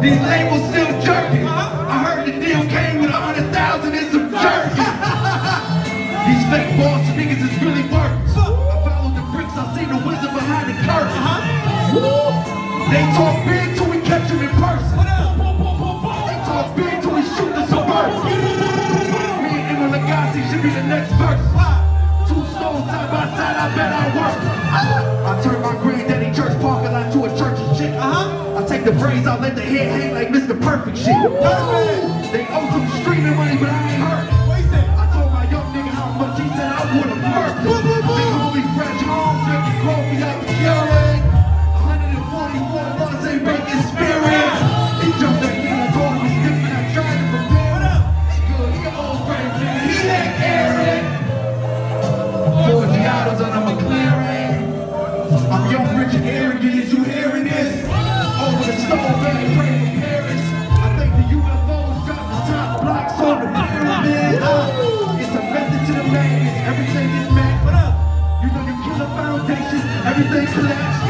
These labels still jerking. I heard the deal came with 100,000 and some jerky. These fake boss niggas is really working. I followed the bricks, I see the wizard behind the curtain. They talk big till we catch them in person. They talk big till we shoot the suburban. Me and Emma Lagasse should be the next verse. 2 stones side by side, I bet I work. I turn my granddaddy church parking lot to a church and shit. I take the braids out, let the hair hang like Mr. Perfect shit. They owe some streaming money, but I ain't heard it. I told my young nigga how much he said I would've murked him. They call me Fresh Home, drinking coffee out the Keurig. 144 months ain't breaking spirit. He jumped that thing, I told him it's different, I tried to prepare him. Good, he an old friend, nigga, he that Eric. 4 Giottos on a McLaren. I'm young, rich, and arrogant, is you hearing this? Over the stove, baby, pray for Paris. I think the UFOs dropped the top blocks on the pyramid. It's a method to the madness, everything is mad. You know you kill a foundation, everything collapses.